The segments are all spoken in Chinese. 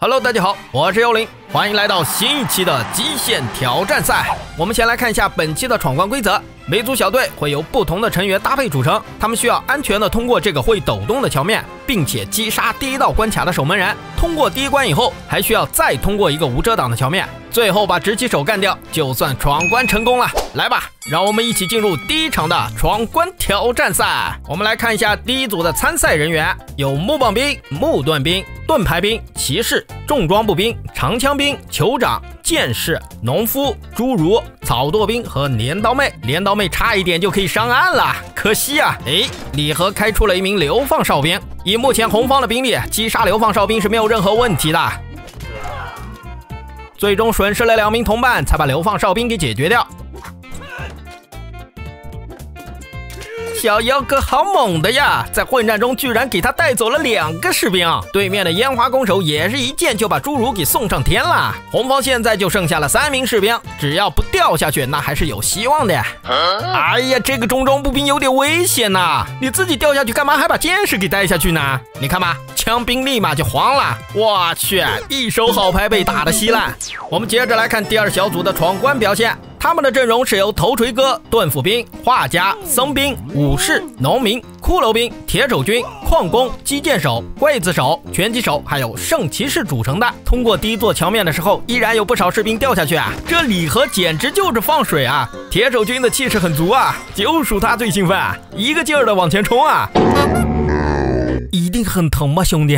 Hello， 大家好，我是幽灵，欢迎来到新一期的极限挑战赛。我们先来看一下本期的闯关规则。每组小队会由不同的成员搭配组成，他们需要安全的通过这个会抖动的桥面，并且击杀第一道关卡的守门人。通过第一关以后，还需要再通过一个无遮挡的桥面，最后把直击手干掉，就算闯关成功了。来吧，让我们一起进入第一场的闯关挑战赛。我们来看一下第一组的参赛人员，有木棒兵、木盾兵、盾牌兵、骑士、重装步兵、长枪兵、酋长、剑士、农夫、侏儒、草垛兵和镰刀妹。镰刀妹差一点就可以上岸了，可惜啊！礼盒开出了一名流放哨兵。以目前红方的兵力，击杀流放哨兵是没有任何问题的。最终损失了2名同伴，才把流放哨兵给解决掉。小妖哥好猛的呀，在混战中居然给他带走了2个士兵。对面的烟花弓手也是一箭就把侏儒给送上天了。红方现在就剩下了3名士兵，只要不掉下去，那还是有希望的。哎呀，这个重装步兵有点危险呐，你自己掉下去干嘛还把剑士给带下去呢？你看吧，枪兵立马就慌了。我去，一手好牌被打得稀烂。我们接着来看第二小组的闯关表现。他们的阵容是由头锤哥、盾斧兵、画家、僧兵、武士、农民、骷髅兵、铁手军、矿工、击剑手、刽子手、拳击手还有圣骑士组成的。通过第一座桥面的时候，依然有不少士兵掉下去啊！这礼盒简直就是放水啊！铁手军的气势很足啊，就属他最兴奋啊，一个劲儿的往前冲啊！一定很疼吧，兄弟？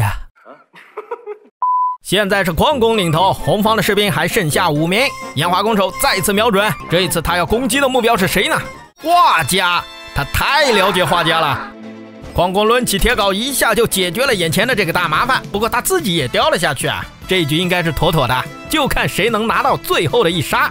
现在是矿工领头，红方的士兵还剩下5名。烟花弓手再次瞄准，这一次他要攻击的目标是谁呢？画家，他太了解画家了。矿工抡起铁镐，一下就解决了眼前的这个大麻烦，不过他自己也掉了下去啊。这一局应该是妥妥的，就看谁能拿到最后的一杀。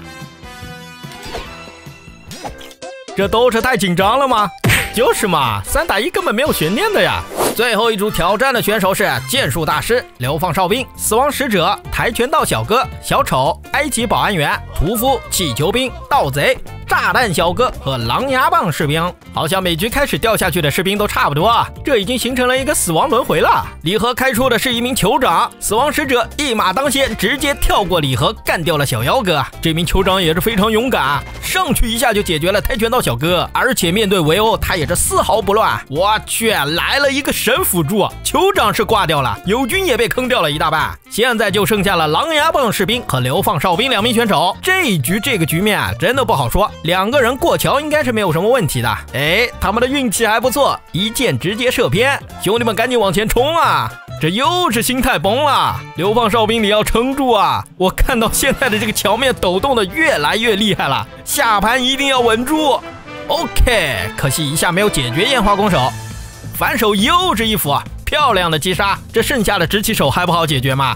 这都是太紧张了吗？就是嘛，3打1根本没有悬念的呀。最后一组挑战的选手是剑术大师、流放哨兵、死亡使者、跆拳道小哥、小丑、埃及保安员、屠夫、气球兵、盗贼、炸弹小哥和狼牙棒士兵。好像每局开始掉下去的士兵都差不多啊，这已经形成了一个死亡轮回了。礼盒开出的是一名酋长，死亡使者一马当先，直接跳过礼盒干掉了小妖哥。这名酋长也是非常勇敢啊，上去一下就解决了跆拳道小哥，而且面对围殴他也是丝毫不乱。我去，来了一个神辅助，酋长是挂掉了，友军也被坑掉了一大半。现在就剩下了狼牙棒士兵和流放哨兵2名选手。这一局这个局面啊，真的不好说，2个人过桥应该是没有什么问题的。他们的运气还不错，一箭直接射偏。兄弟们赶紧往前冲啊！这又是心态崩了，流放哨兵你要撑住啊！我看到现在的这个桥面抖动的越来越厉害了，下盘一定要稳住。OK， 可惜一下没有解决烟花弓手，反手又是一斧，漂亮的击杀。这剩下的直起手还不好解决吗？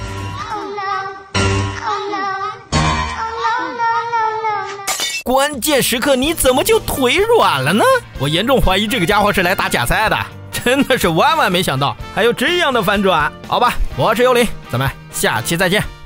关键时刻你怎么就腿软了呢？我严重怀疑这个家伙是来打假赛的，真的是万万没想到还有这样的反转。好吧，我是幽灵，咱们下期再见。